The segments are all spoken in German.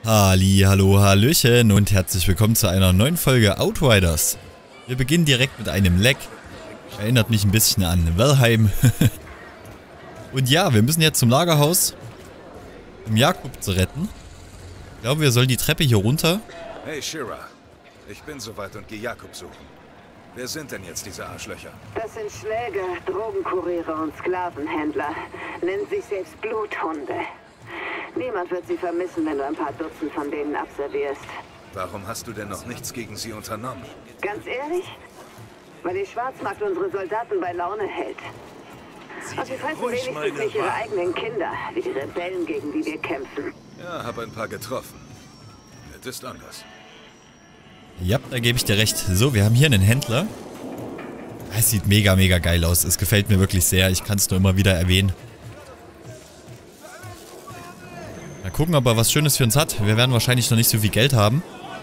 Hallo, hallöchen und herzlich willkommen zu einer neuen Folge Outriders. Wir beginnen direkt mit einem Leck. Erinnert mich ein bisschen an Valheim. Und ja, wir müssen jetzt zum Lagerhaus, um Jakob zu retten. Ich glaube, wir sollen die Treppe hier runter. Hey Shira, ich bin soweit und gehe Jakob suchen. Wer sind denn jetzt diese Arschlöcher? Das sind Schläger, Drogenkuriere und Sklavenhändler. Nennen sich selbst Bluthunde. Niemand wird sie vermissen, wenn du ein paar Dutzend von denen abservierst. Warum hast du denn noch nichts gegen sie unternommen? Ganz ehrlich? Weil die Schwarzmarkt unsere Soldaten bei Laune hält. Und sie fressen wenigstens nicht ihre eigenen Kinder, wie die Rebellen, gegen die wir kämpfen. Ja, hab ein paar getroffen. Es ist anders. Ja, da gebe ich dir recht. So, wir haben hier einen Händler. Es sieht mega, mega geil aus. Es gefällt mir wirklich sehr. Ich kann es nur immer wieder erwähnen. Mal gucken, ob er was Schönes für uns hat. Wir werden wahrscheinlich noch nicht so viel Geld haben.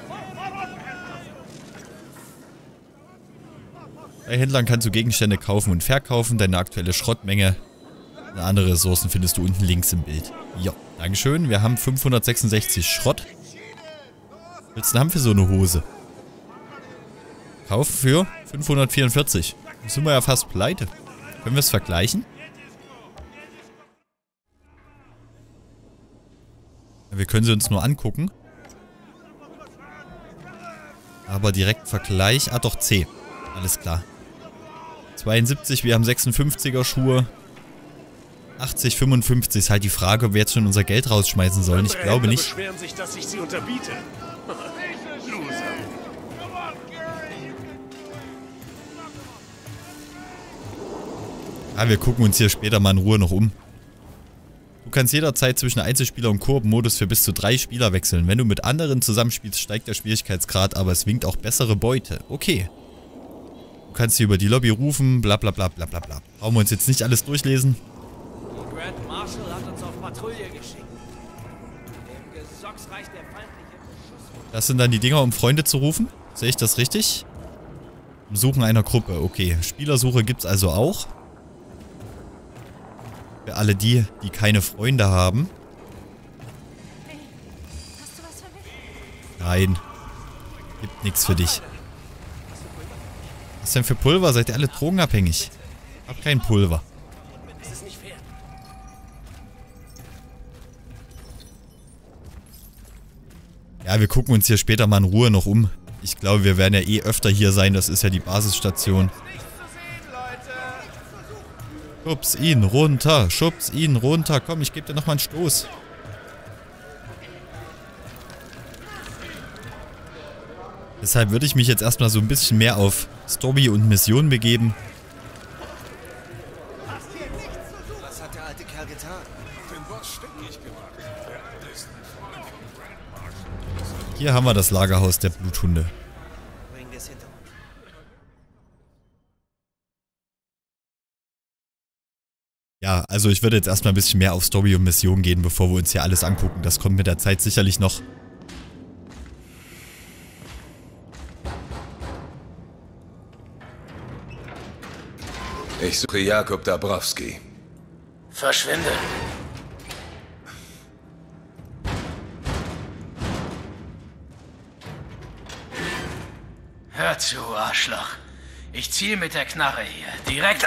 Bei Händlern kannst du Gegenstände kaufen und verkaufen. Deine aktuelle Schrottmenge. Andere Ressourcen findest du unten links im Bild. Ja, dankeschön. Wir haben 566 Schrott. Was willst du denn haben für so eine Hose? Kaufen für 544. Da sind wir ja fast pleite. Können wir es vergleichen? Wir können sie uns nur angucken. Aber direkt Vergleich. Ah, doch C. Alles klar. 72, wir haben 56er Schuhe. 80, 55 ist halt die Frage, ob wir jetzt schon unser Geld rausschmeißen sollen. Ich glaube nicht. Beschweren sich, dass ich sie unterbiete. Loser. Ah, wir gucken uns hier später mal in Ruhe noch um. Du kannst jederzeit zwischen Einzelspieler und Koop-Modus für bis zu 3 Spieler wechseln. Wenn du mit anderen zusammenspielst, steigt der Schwierigkeitsgrad, aber es winkt auch bessere Beute. Okay. Du kannst sie über die Lobby rufen, bla bla bla bla bla bla. Brauchen wir uns jetzt nicht alles durchlesen. Grand Marshal hat uns auf Patrouille geschickt. Dem Gesocks reicht der feindliche Beschuss. Das sind dann die Dinger, um Freunde zu rufen. Sehe ich das richtig? Um Suchen einer Gruppe. Okay. Spielersuche gibt es also auch. Für alle die, die keine Freunde haben. Hey, hast du was für mich? Nein. Gibt nichts für dich. Was denn für Pulver? Seid ihr alle drogenabhängig? Hab kein Pulver. Das ist nicht fair. Ja, wir gucken uns hier später mal in Ruhe noch um. Ich glaube, wir werden ja eh öfter hier sein. Das ist ja die Basisstation. Schubs ihn runter. Schubs ihn runter. Komm, ich gebe dir nochmal einen Stoß. Deshalb würde ich mich jetzt erstmal so ein bisschen mehr auf Story und Mission begeben. Was hat der alte Kerl getan? Den Boss stickig gemacht. Der ist ein Freund von Grand Marshal. Hier haben wir das Lagerhaus der Bluthunde. Bring das hinter uns. Ja, also ich würde jetzt erstmal ein bisschen mehr auf Story und Mission gehen, bevor wir uns hier alles angucken. Das kommt mit der Zeit sicherlich noch. Ich suche Jakob Dabrowski. Verschwinde. Hör zu, Arschloch. Ich ziehe mit der Knarre hier. Direkt.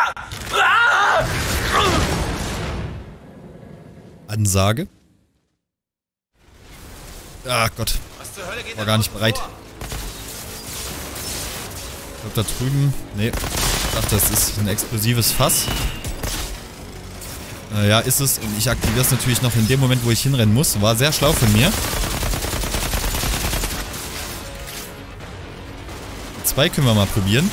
Ansage. Ah Gott. War gar nicht bereit. Ich glaube da drüben. Nee. Ich dachte, das ist ein explosives Fass. Ja, ist es. Und ich aktiviere es natürlich noch in dem Moment, wo ich hinrennen muss. War sehr schlau von mir. 2 können wir mal probieren.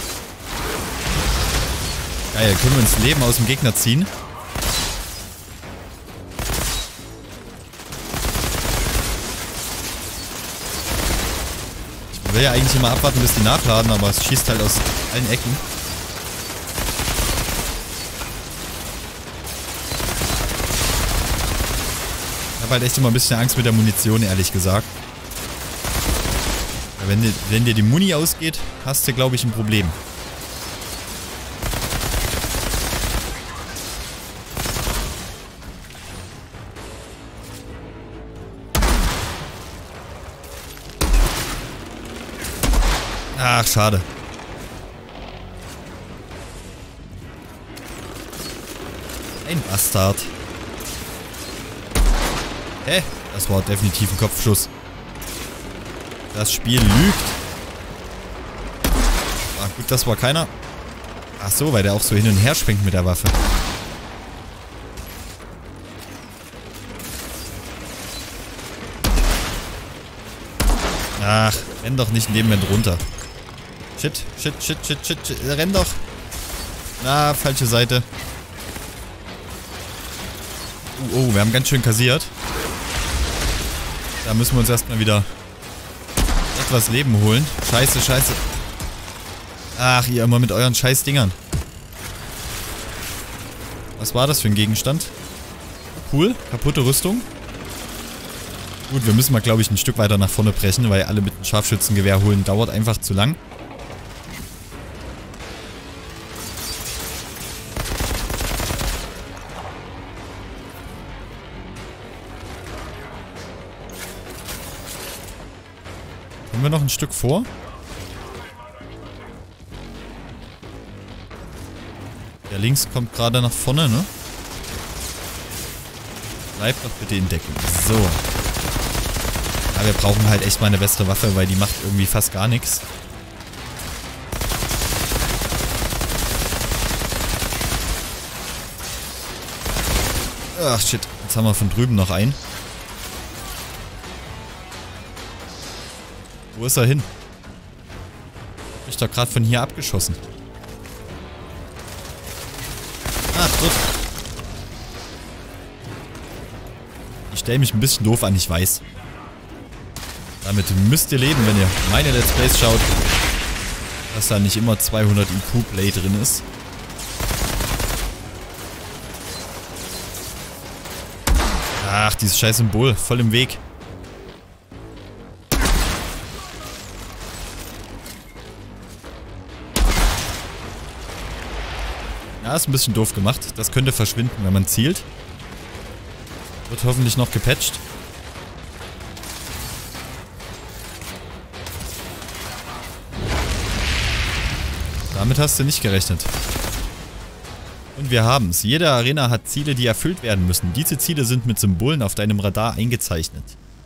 Geil, können wir uns Leben aus dem Gegner ziehen. Ich will ja eigentlich immer abwarten, bis die nachladen, aber es schießt halt aus allen Ecken. Ich habe halt echt immer ein bisschen Angst mit der Munition, ehrlich gesagt. Ja, wenn dir die Muni ausgeht, hast du, glaube ich, ein Problem. Ach, schade. Ein Bastard. Hä? Das war definitiv ein Kopfschuss. Das Spiel lügt. Ah, gut, das war keiner. Ach so, weil der auch so hin und her schwenkt mit der Waffe. Ach, renn doch nicht in dem Moment runter. Shit, shit, shit, shit, shit, shit. Renn doch. Na, falsche Seite. Oh, wir haben ganz schön kassiert. Da müssen wir uns erstmal wieder etwas Leben holen. Scheiße, scheiße. Ach, ihr immer mit euren scheiß Dingern. Was war das für ein Gegenstand? Cool, kaputte Rüstung. Gut, wir müssen mal, glaube ich, ein Stück weiter nach vorne brechen, weil alle mit einem Scharfschützengewehr holen dauert einfach zu lang. Haben wir noch ein Stück vor? Der links kommt gerade nach vorne, ne? Bleib doch bitte in Deckung. So. Ja, wir brauchen halt echt mal eine bessere Waffe, weil die macht irgendwie fast gar nichts. Ach shit, jetzt haben wir von drüben noch einen. Wo ist er hin? Hab ich doch gerade von hier abgeschossen. Ach, dort. Ich stelle mich ein bisschen doof an, ich weiß. Damit müsst ihr leben, wenn ihr meine Let's Plays schaut, dass da nicht immer 200 IQ Play drin ist. Ach, dieses scheiß Symbol, voll im Weg. Ja, ist ein bisschen doof gemacht. Das könnte verschwinden, wenn man zielt. Wird hoffentlich noch gepatcht. Damit hast du nicht gerechnet. Und wir haben es. Jede Arena hat Ziele, die erfüllt werden müssen. Diese Ziele sind mit Symbolen auf deinem Radar eingezeichnet.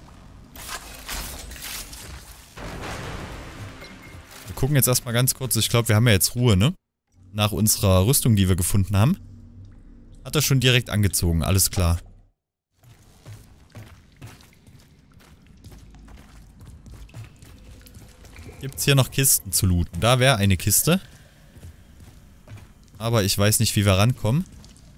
Wir gucken jetzt erstmal ganz kurz. Ich glaube, wir haben ja jetzt Ruhe, ne? Nach unserer Rüstung, die wir gefunden haben. Hat er schon direkt angezogen. Alles klar. Gibt es hier noch Kisten zu looten? Da wäre eine Kiste. Aber ich weiß nicht, wie wir rankommen.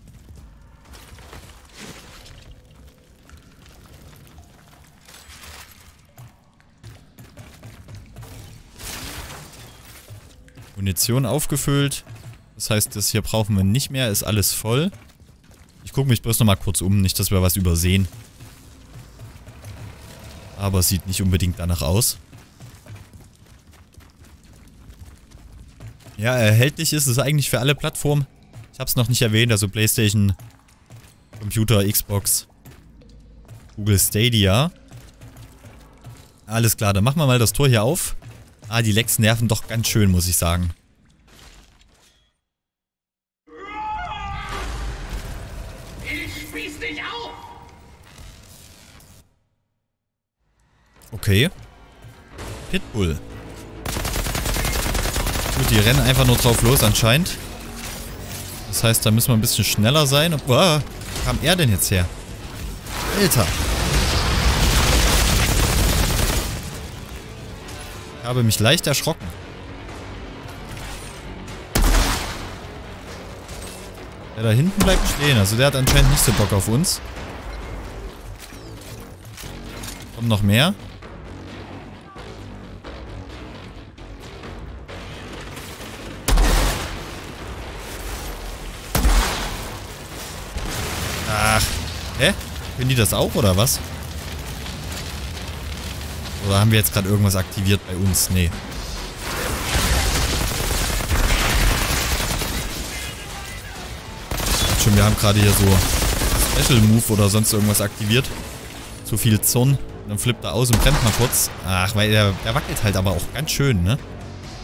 Munition aufgefüllt. Das heißt, das hier brauchen wir nicht mehr. Ist alles voll. Ich gucke mich bloß nochmal kurz um. Nicht, dass wir was übersehen. Aber es sieht nicht unbedingt danach aus. Ja, erhältlich ist es eigentlich für alle Plattformen. Ich habe es noch nicht erwähnt, also PlayStation, Computer, Xbox, Google Stadia. Alles klar, dann machen wir mal das Tor hier auf. Ah, die Lecks nerven doch ganz schön, muss ich sagen. Ich spieß dich auf! Okay. Pitbull. Gut, die rennen einfach nur drauf los anscheinend. Das heißt, da müssen wir ein bisschen schneller sein. Boah, wo kam er denn jetzt her? Alter. Ich habe mich leicht erschrocken. Der da hinten bleibt stehen. Also der hat anscheinend nicht so Bock auf uns. Kommt noch mehr. Ach, hä? Können die das auch, oder was? Oder haben wir jetzt gerade irgendwas aktiviert bei uns? Nee. Schon, wir haben gerade hier so Special Move oder sonst irgendwas aktiviert. Zu viel Zorn. Dann flippt er aus und brennt mal kurz. Ach, weil der wackelt halt aber auch ganz schön, ne?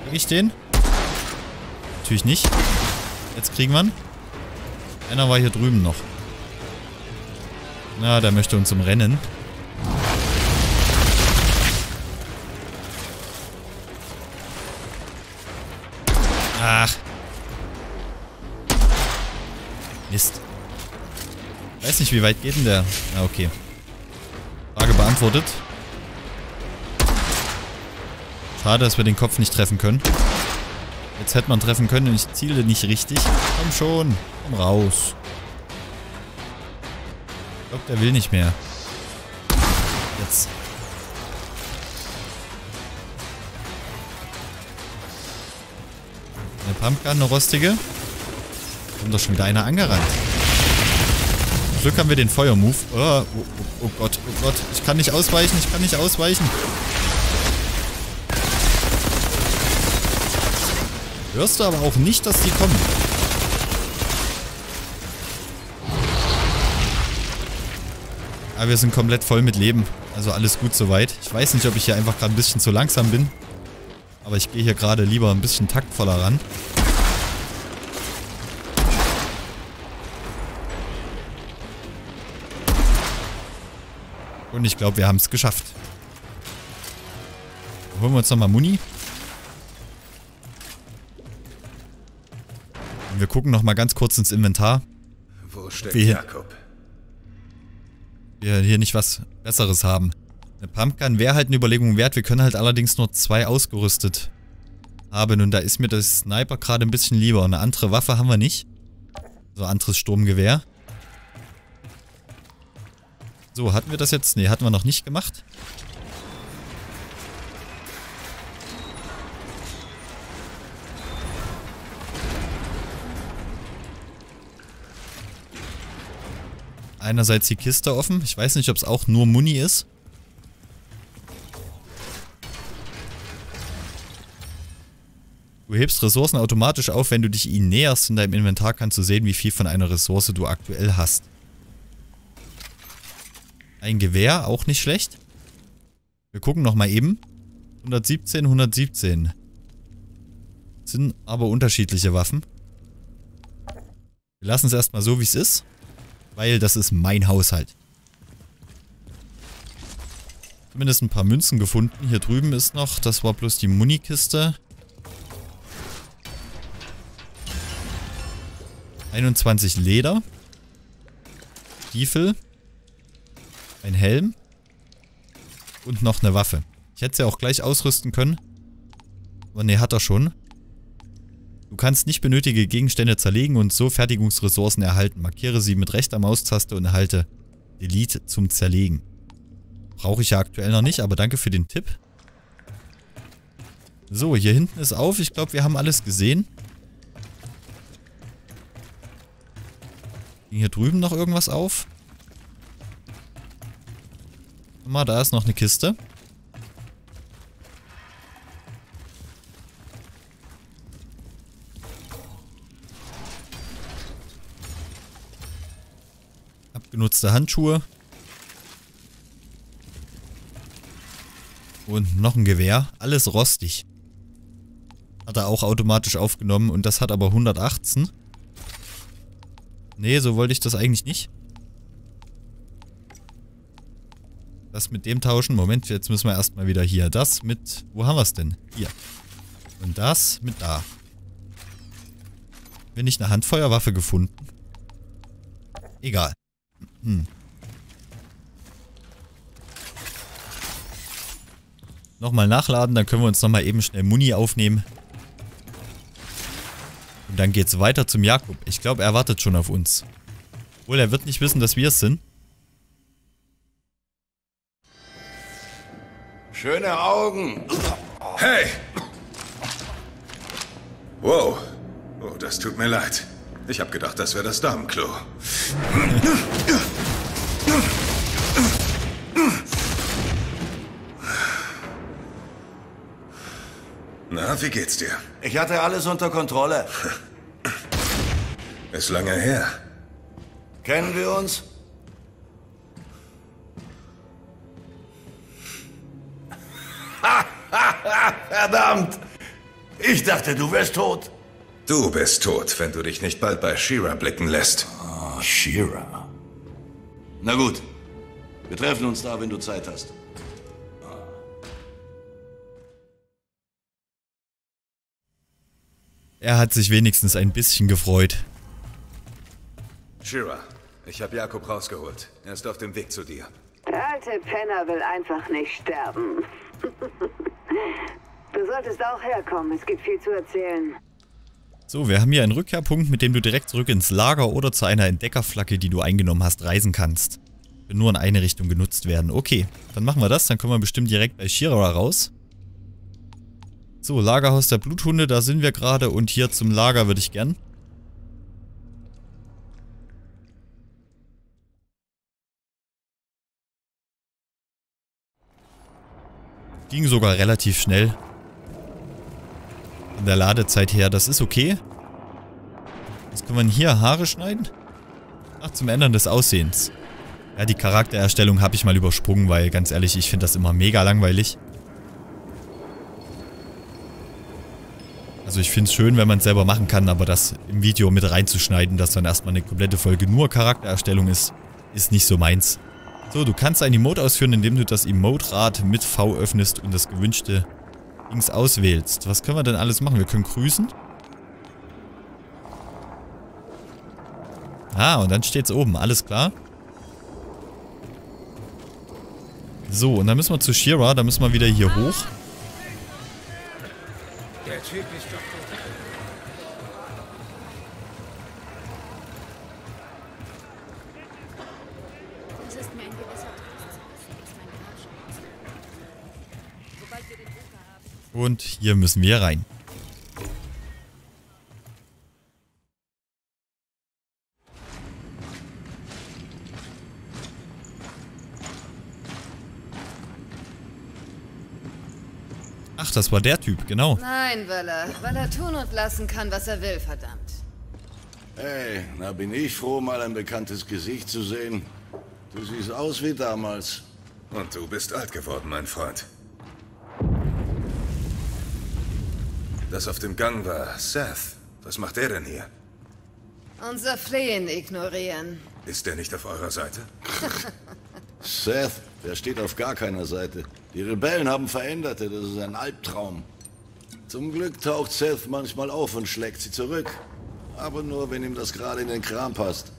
Krieg ich den? Natürlich nicht. Jetzt kriegen wir ihn. Einer war hier drüben noch. Na, der möchte uns umrennen. Ach. Mist. Weiß nicht, wie weit geht denn der? Ah, okay. Frage beantwortet. Schade, dass wir den Kopf nicht treffen können. Jetzt hätte man treffen können und ich ziele nicht richtig. Komm schon. Komm raus. Ich glaube, der will nicht mehr. Jetzt. Eine Pumpgun, eine rostige. Kommt doch schon wieder einer angerannt. Zum Glück haben wir den Feuermove. Oh Gott, oh Gott. Ich kann nicht ausweichen, ich kann nicht ausweichen. Hörst du aber auch nicht, dass die kommen. Aber wir sind komplett voll mit Leben. Also alles gut soweit. Ich weiß nicht, ob ich hier einfach gerade ein bisschen zu langsam bin. Aber ich gehe hier gerade lieber ein bisschen taktvoller ran. Und ich glaube, wir haben es geschafft. Holen wir uns nochmal Muni. Und wir gucken nochmal ganz kurz ins Inventar. Wo steckt Jakob? Wir hier nicht was Besseres haben. Eine Pumpgun wäre halt eine Überlegung wert. Wir können halt allerdings nur 2 ausgerüstet haben. Und da ist mir das Sniper gerade ein bisschen lieber. Eine andere Waffe haben wir nicht. So, anderes Sturmgewehr. So, hatten wir das jetzt? Ne, hatten wir noch nicht gemacht. Einerseits die Kiste offen. Ich weiß nicht, ob es auch nur Muni ist. Du hebst Ressourcen automatisch auf, wenn du dich ihnen näherst. In deinem Inventar kannst du sehen, wie viel von einer Ressource du aktuell hast. Ein Gewehr, auch nicht schlecht. Wir gucken nochmal eben. 117, 117. Sind aber unterschiedliche Waffen. Wir lassen es erstmal so, wie es ist. Weil das ist mein Haushalt. Zumindest ein paar Münzen gefunden. Hier drüben ist noch, das war bloß die Munikiste. 21 Leder. Stiefel. Ein Helm. Und noch eine Waffe. Ich hätte sie auch gleich ausrüsten können. Aber ne, hat er schon. Du kannst nicht benötigte Gegenstände zerlegen und so Fertigungsressourcen erhalten. Markiere sie mit rechter Maustaste und erhalte Delete zum Zerlegen. Brauche ich ja aktuell noch nicht, aber danke für den Tipp. So, hier hinten ist auf. Ich glaube, wir haben alles gesehen. Ging hier drüben noch irgendwas auf? Guck mal, da ist noch eine Kiste. Abgenutzte Handschuhe. Und noch ein Gewehr. Alles rostig. Hat er auch automatisch aufgenommen und das hat aber 118. Nee, so wollte ich das eigentlich nicht. Das mit dem tauschen. Moment, jetzt müssen wir erstmal wieder hier. Das mit... Wo haben wir es denn? Hier. Und das mit da. Bin ich eine Handfeuerwaffe gefunden? Egal. Nochmal nachladen, dann können wir uns nochmal eben schnell Muni aufnehmen. Und dann geht's weiter zum Jakob. Ich glaube, er wartet schon auf uns. Obwohl, er wird nicht wissen, dass wir es sind. Schöne Augen. Hey! Wow. Oh, das tut mir leid. Ich habe gedacht, das wäre das Damenklo. Na, wie geht's dir? Ich hatte alles unter Kontrolle. Ist lange her. Kennen wir uns? Verdammt! Ich dachte, du wärst tot. Du bist tot, wenn du dich nicht bald bei Shira blicken lässt. Ah, Shira. Na gut. Wir treffen uns da, wenn du Zeit hast. Er hat sich wenigstens ein bisschen gefreut. Shira, ich habe Jakob rausgeholt. Er ist auf dem Weg zu dir. Der alte Penner will einfach nicht sterben. Du solltest auch herkommen, es gibt viel zu erzählen. So, wir haben hier einen Rückkehrpunkt, mit dem du direkt zurück ins Lager oder zu einer Entdeckerflagge, die du eingenommen hast, reisen kannst. Will nur in eine Richtung genutzt werden. Okay, dann machen wir das, dann kommen wir bestimmt direkt bei Shira raus. So, Lagerhaus der Bluthunde, da sind wir gerade und hier zum Lager würde ich gern. Ging sogar relativ schnell. Von der Ladezeit her, das ist okay. Was können wir denn hier? Haare schneiden? Ach, zum Ändern des Aussehens. Ja, die Charaktererstellung habe ich mal übersprungen, weil ganz ehrlich, ich finde das immer mega langweilig. Also ich finde es schön, wenn man es selber machen kann, aber das im Video mit reinzuschneiden, dass dann erstmal eine komplette Folge nur Charaktererstellung ist nicht so meins. So, du kannst ein Emote ausführen, indem du das Emote-Rad mit V öffnest und das gewünschte Dings auswählst. Was können wir denn alles machen? Wir können grüßen. Ah, und dann steht es oben. Alles klar. So, und dann müssen wir zu Shira. Da müssen wir wieder hier hoch. Der Typ ist doch tot. Es ist mir ein gewisser Trost, dass mein Grab schon ist. Sobald wir den Bunker haben. Und hier müssen wir rein. Ach, das war der Typ, genau. Nein, weil er tun und lassen kann, was er will, verdammt. Hey, na bin ich froh, mal ein bekanntes Gesicht zu sehen. Du siehst aus wie damals. Und du bist alt geworden, mein Freund. Das auf dem Gang war Seth. Was macht er denn hier? Unser Flehen ignorieren. Ist er nicht auf eurer Seite? Seth, der steht auf gar keiner Seite. Die Rebellen haben Veränderte, das ist ein Albtraum. Zum Glück taucht Seth manchmal auf und schlägt sie zurück. Aber nur, wenn ihm das gerade in den Kram passt.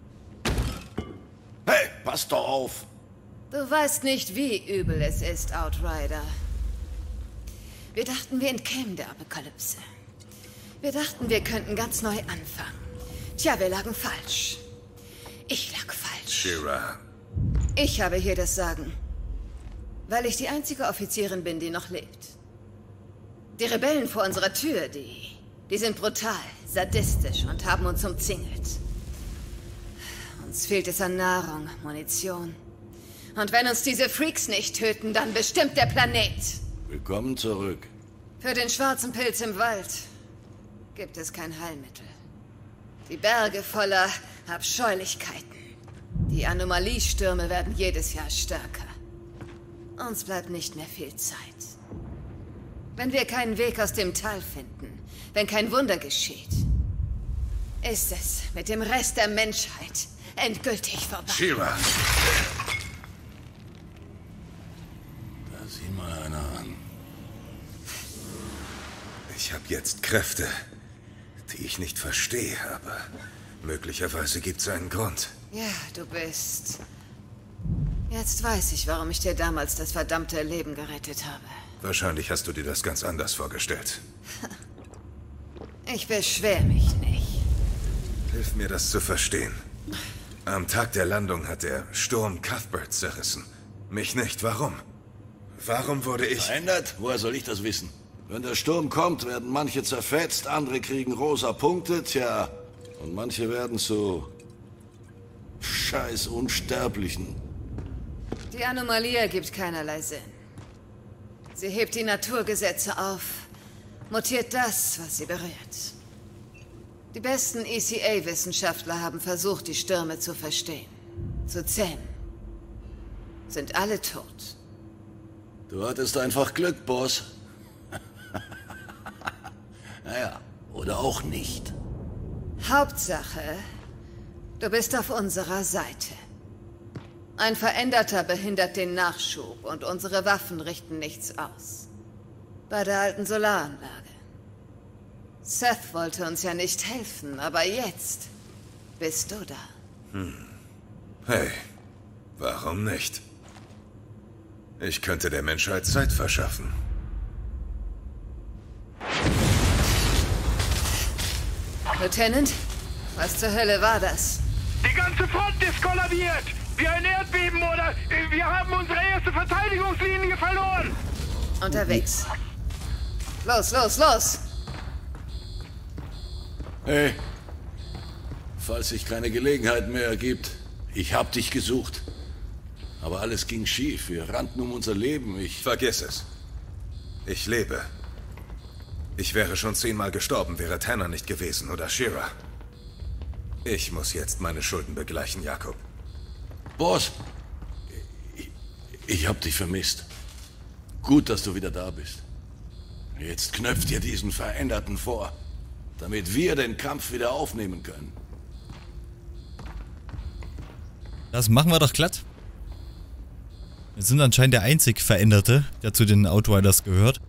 Hey, pass doch auf! Du weißt nicht, wie übel es ist, Outrider. Wir dachten, wir entkämen der Apokalypse. Wir dachten, wir könnten ganz neu anfangen. Tja, wir lagen falsch. Ich lag falsch. Shira. Ich habe hier das Sagen. Weil ich die einzige Offizierin bin, die noch lebt. Die Rebellen vor unserer Tür, die sind brutal, sadistisch und haben uns umzingelt. Uns fehlt es an Nahrung, Munition. Und wenn uns diese Freaks nicht töten, dann bestimmt der Planet. Willkommen zurück. Für den schwarzen Pilz im Wald gibt es kein Heilmittel. Die Berge voller Abscheulichkeiten. Die Anomaliestürme werden jedes Jahr stärker. Uns bleibt nicht mehr viel Zeit. Wenn wir keinen Weg aus dem Tal finden, wenn kein Wunder geschieht, ist es mit dem Rest der Menschheit endgültig vorbei. Shira. Da sieh mal einer an. Ich habe jetzt Kräfte, die ich nicht verstehe, aber möglicherweise gibt es einen Grund. Ja, du bist... Jetzt weiß ich, warum ich dir damals das verdammte Leben gerettet habe. Wahrscheinlich hast du dir das ganz anders vorgestellt. Ich beschwer mich nicht. Hilf mir, das zu verstehen. Am Tag der Landung hat der Sturm Cuthbert zerrissen. Mich nicht. Warum? Warum wurde ich... Verändert? Woher soll ich das wissen? Wenn der Sturm kommt, werden manche zerfetzt, andere kriegen rosa Punkte, tja. Und manche werden zu... scheiß Unsterblichen. Die Anomalie ergibt keinerlei Sinn. Sie hebt die Naturgesetze auf, mutiert das, was sie berührt. Die besten ECA-Wissenschaftler haben versucht, die Stürme zu verstehen, zu zähmen. Sind alle tot. Du hattest einfach Glück, Boss. Naja, oder auch nicht. Hauptsache, du bist auf unserer Seite. Ein Veränderter behindert den Nachschub und unsere Waffen richten nichts aus. Bei der alten Solaranlage. Seth wollte uns ja nicht helfen, aber jetzt bist du da. Hey, warum nicht? Ich könnte der Menschheit Zeit verschaffen. Lieutenant, was zur Hölle war das? Die ganze Front ist kollabiert! Wie ein Erdbeben oder wir haben unsere erste Verteidigungslinie verloren! Unterwegs. Los, los, los! Hey, falls sich keine Gelegenheit mehr ergibt, ich hab dich gesucht. Aber alles ging schief, wir rannten um unser Leben, Vergiss es. Ich lebe. Ich wäre schon 10-mal gestorben, wäre Tanner nicht gewesen oder Shira. Ich muss jetzt meine Schulden begleichen, Jakob. Boss, ich hab dich vermisst. Gut, dass du wieder da bist. Jetzt knöpf dir diesen Veränderten vor, damit wir den Kampf wieder aufnehmen können. Das machen wir doch glatt. Wir sind anscheinend der einzig Veränderte, der zu den Outriders gehört.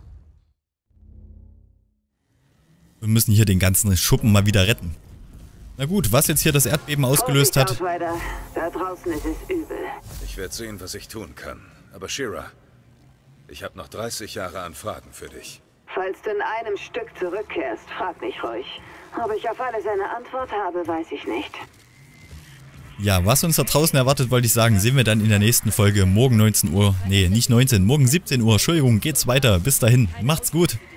Wir müssen hier den ganzen Schuppen mal wieder retten. Na gut, was jetzt hier das Erdbeben ausgelöst hat. Outrider, da draußen ist es übel. Ich werde sehen, was ich tun kann. Aber Shira, ich habe noch 30 Jahre an Fragen für dich. Falls du in einem Stück zurückkehrst, frag mich ruhig. Ob ich auf alles eine Antwort habe, weiß ich nicht. Ja, was uns da draußen erwartet, wollte ich sagen, sehen wir dann in der nächsten Folge. Morgen 19 Uhr. Nee, nicht 19, morgen 17 Uhr. Entschuldigung, geht's weiter. Bis dahin. Macht's gut.